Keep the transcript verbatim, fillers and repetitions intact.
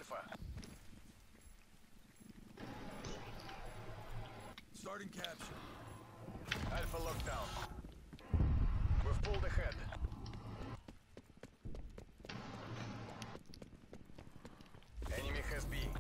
Alpha. Starting capture. Alpha lockdown. We've pulled ahead. Enemy has B.